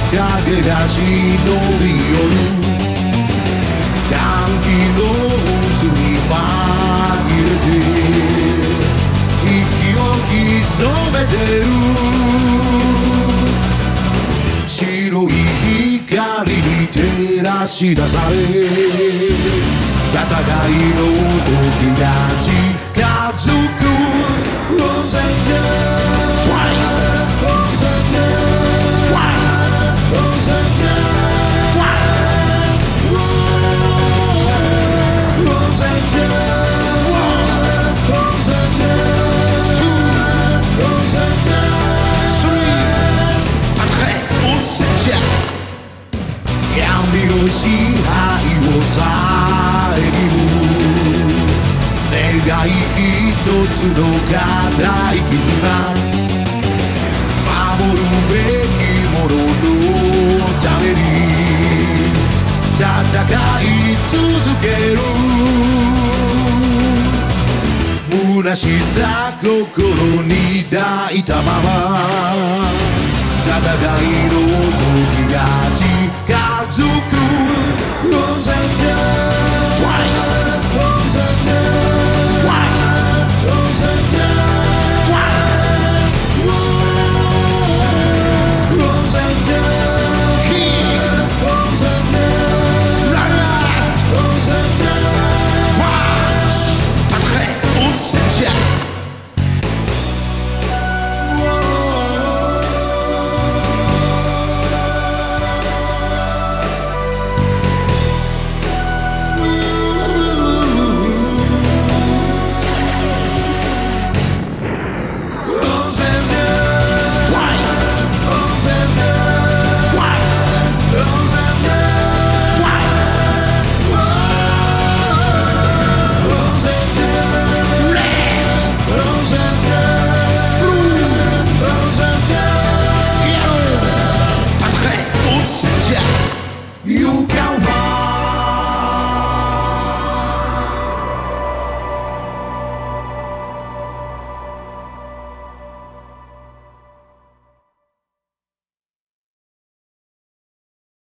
影が忍び寄る歓喜の渦に紛れて息を潜めてる白い光に照らし出され戦いの時が近づく Rose and Jam Fire Rose and Jam Fire Rose and Jam Fire Rose and Jam Rose and Jam Two Rose and Jam Three 戦え Rose and Jam 闇の支配を遮る願い一つの固い絆守るべきもののために戦い続ける虚しさ心に抱いたまま戦いの時が近づく